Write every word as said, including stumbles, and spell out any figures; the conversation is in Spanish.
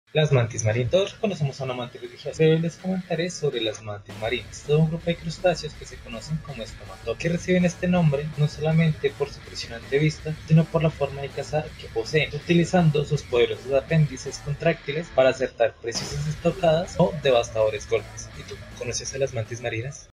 Las mantis marinas. Todos conocemos a una mantis religiosa, pero hoy les comentaré sobre las mantis marinas, todo un grupo de crustáceos que se conocen como estomatópodos, que reciben este nombre no solamente por su impresionante vista, sino por la forma de cazar que poseen, utilizando sus poderosos apéndices contráctiles para acertar precisas estocadas o devastadores golpes. ¿Y tú, conoces a las mantis marinas?